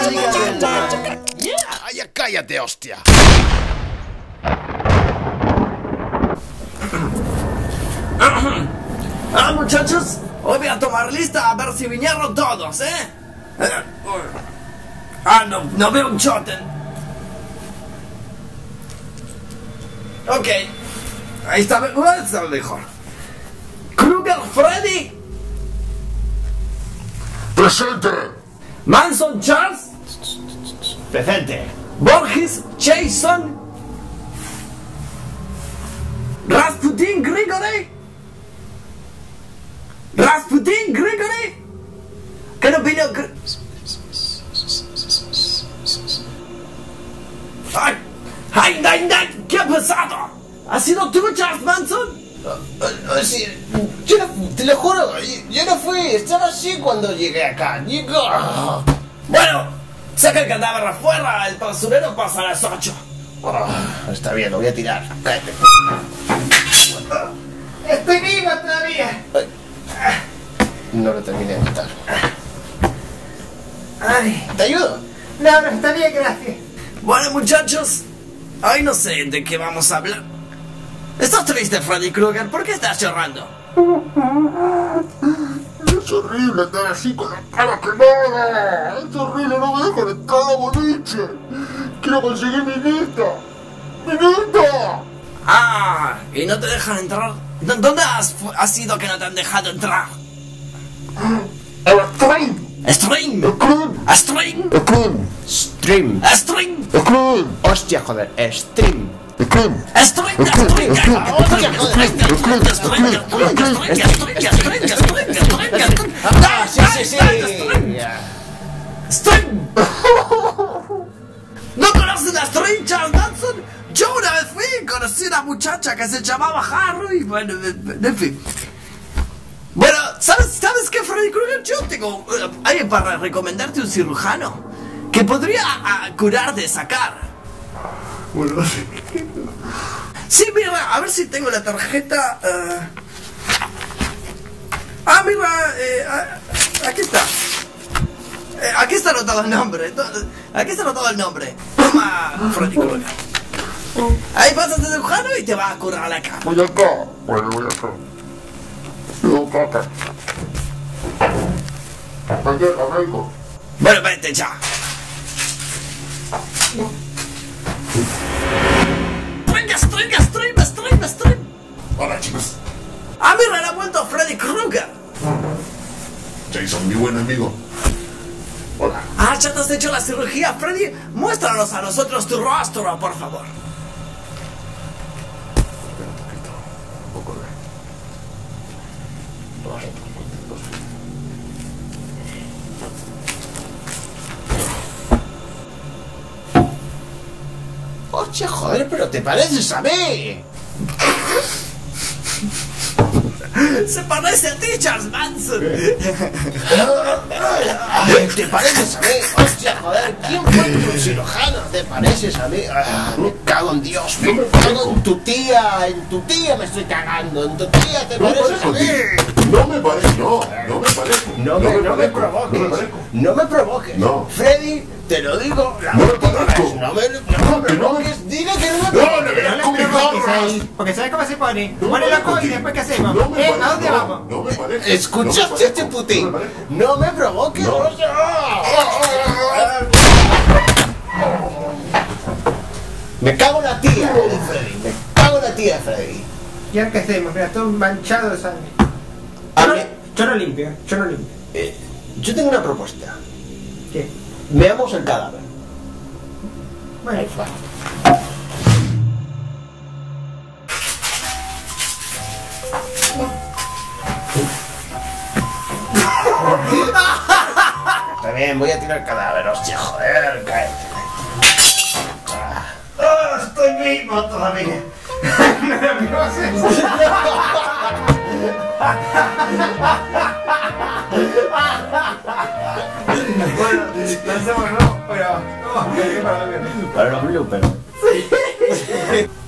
Ya cállate, hostia. Ah, muchachos, hoy voy a tomar lista a ver si vinieron todos, no veo un choten. Ok, ahí está mejor. Kruger, Freddy. ¡Presente! Manson, Charles. Presente. Borges, Jason. Rasputin, Grigory. Rasputin, Grigory. ¿Qué no vino? ¡Ay! ¿Qué ha pasado? ¿Ha sido tú, Charles Manson? Sí, te lo juro, yo no fui, estaba así cuando llegué acá. Bueno, saca el cadáver afuera, el basurero pasa a las 8. Está bien, lo voy a tirar. Cállate. Estoy viva todavía. No lo terminé de matar. Ay, ¿Te ayudo? no, está bien, gracias. Bueno, muchachos, hoy no sé de qué vamos a hablar. ¿Estás triste, Freddy Krueger? ¿Por qué estás llorando? Es horrible estar así con la cara quemada. Es horrible, no me dejan entrar a boliche. Quiero conseguir mi neta. ¡Mi neta! Ah, ¿y no te dejan entrar? ¿Dónde has sido que no te han dejado entrar? ¡El stream! ¿Stream? ¡Stream! ¿Stream? Stream. ¿Stream? ¡Stream! Hostia, joder, stream. ¡Stream! Ah, sí. ¡Stream! ¿No conoces a Stream, Charles Manson? Yo una vez fui y conocí a una muchacha que se llamaba Harry. Bueno, en fin. Bueno, ¿sabes qué, Freddy Krueger? Yo tengo alguien para recomendarte un cirujano que podría curarte de sacar. Bueno, sí. Sí, mira, a ver si tengo la tarjeta. Mira, aquí está. Aquí está anotado el nombre. Aquí está anotado el nombre. Toma, Freddy Krueger. Ahí pasas de cirujano y te va a curar la cara. Voy acá. Bueno, voy acá. Voy acá. Arranco. Bueno, vete ya. Stream. Hola, chicos. Mira, le ha vuelto Freddy Krueger. Jason, mi buen amigo. Hola. ¿Ya te has hecho la cirugía, Freddy? Muéstranos a nosotros tu rostro, por favor. Un poco de... Hostia, joder, pero te pareces a mí. Se parece a ti, Charles Manson. Te pareces a mí. Hostia, joder, ¿quién fue tu cirujano? Te pareces a mí. Me cago en Dios, me cago en tu tía me estoy cagando. En tu tía te pareces a mí. No me parezco. No me provoques. No me provoques. No. Freddy, te lo digo la No me última parezco. vez. No me provoques. Dile que no me No, provoques. No le provoques ahí, porque sabes cómo se pone. Pone loco y después ¿qué hacemos? ¿A dónde vamos? No me parezco. ¿Escuchaste este putín? No me provoques. No. Me cago en la tía de Freddy. Me cago en la tía de Freddy. ¿Y ahora qué hacemos? Mira, todo manchado de sangre. Yo no limpio. Yo tengo una propuesta. ¿Qué? Veamos el cadáver. Bueno, Está bien, voy a tirar el cadáver. Hostia, joder, cállate. estoy vivo todavía. Bueno, lanzamos, ¿no? Pero, para los bloopers. Para los bloopers.